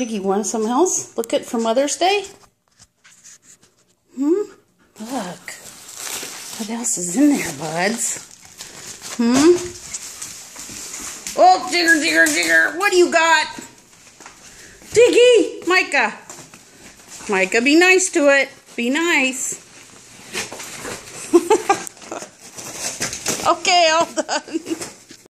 Jiggy, want something else? Look at for Mother's Day? Look. What else is in there, buds? Oh, Jigger, Jigger, Jigger. What do you got? Diggy! Meika. Meika, be nice to it. Be nice. Okay, all done.